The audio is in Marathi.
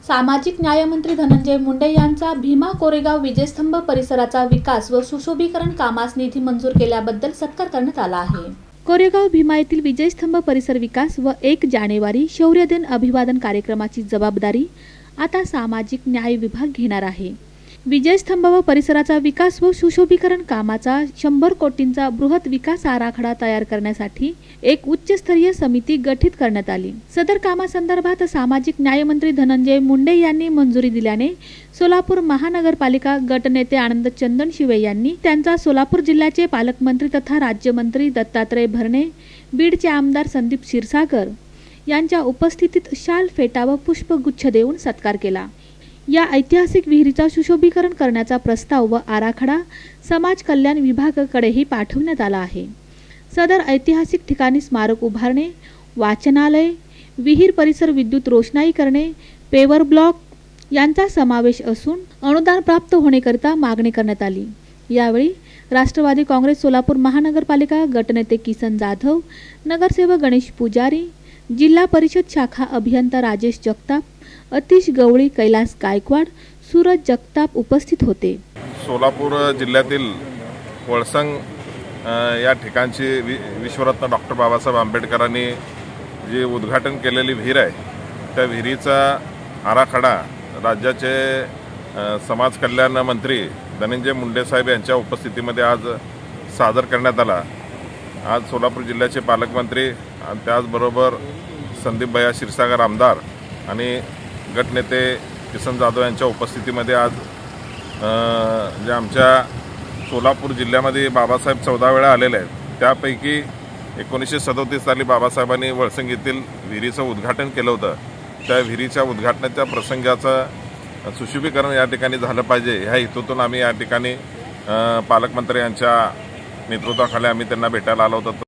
सामाजिक न्यायमंत्री धनंजय मुंडे यांचा भीमा कोरेगाव विजयस्तंभ परिसराचा विकास व सुशोभीकरण कामास निधी मंजूर केल्याबद्दल सत्कार करण्यात आला आहे। कोरेगाव भीमा येथील विजयस्तंभ परिसर विकास व 1 जानेवारी शौर्य दिन अभिवादन कार्यक्रमाची जबाबदारी आता सामाजिक न्याय विभाग घेणार आहे। विजयस्तंभ व परिसराचा विकास व सुशोभीकरण कामाचा 100 कोटींचा बृहत विकास आराखडा तयार करण्यासाठी एक उच्चस्तरीय समिती गठीत करण्यात आली। सदर कामासंदर्भात सामाजिक न्याय मंत्री धनंजय मुंडे यांनी मंजुरी दिल्याने सोलापूर महानगरपालिका गटनेते आनंद चंदनशिवे यांनी त्यांचा सोलापूर जिल्ह्याचे पालकमंत्री तथा राज्यमंत्री दत्तात्रय भरणे, बीडचे आमदार संदीप क्षीरसागर यांच्या उपस्थितीत शाल फेटा व पुष्पगुच्छ देऊन सत्कार केला। या ऐतिहासिक विहिरीचा सुशोभीकरण करण्याचा प्रस्ताव व आराखडा समाज कल्याण विभागाकडेही पाठवण्यात आला आहे। सदर ऐतिहासिक ठिकाणी स्मारक उभारणे, वाचनालय, विहीर परिसर विद्युत रोषणाई करणे, पेवर ब्लॉक यांचा समावेश असून अनुदान प्राप्त होण्याकरिता मागणी करण्यात आली। यावेळी राष्ट्रवादी काँग्रेस सोलापूर महानगरपालिका गटनेते किसन जाधव, नगरसेवक गणेश पुजारी, जिल्हा परिषद शाखा अभियंता राजेश जगताप, अतिश गवळी, कैलास गायकवाड, सूरज जगताप उपस्थित होते। सोलापूर जिल्ह्यातील वळसंग या ठिकाणची विश्वरत्न डॉक्टर बाबासाहेब आंबेडकरांनी जे उद्घाटन केलेली विहीर आहे, त्या विहिरीचा आराखडा राज्याचे समाज कल्याण मंत्री धनंजय मुंडे साहेब यांच्या उपस्थितीमध्ये आज सादर करण्यात आला। आज सोलापूर जिल्ह्याचे पालकमंत्री आणि त्याचबरोबर संदीप भैया क्षीरसागर आमदार आणि गटनेते किसन जाधव यांच्या उपस्थितीमध्ये आज जे आमच्या सोलापूर जिल्ह्यामध्ये बाबासाहेब 14 वेळा आलेले आहेत, त्यापैकी 1937 साली बाबासाहेबांनी वळसंग येथील विहिरीचं उद्घाटन केलं होतं। त्या विहिरीच्या उद्घाटनाच्या प्रसंगाचं सुशोभीकरण या ठिकाणी झालं पाहिजे, ह्या हेतूतून आम्ही या ठिकाणी पालकमंत्री यांच्या नेतृत्वाखाली आम्ही त्यांना भेटायला आलो होतो।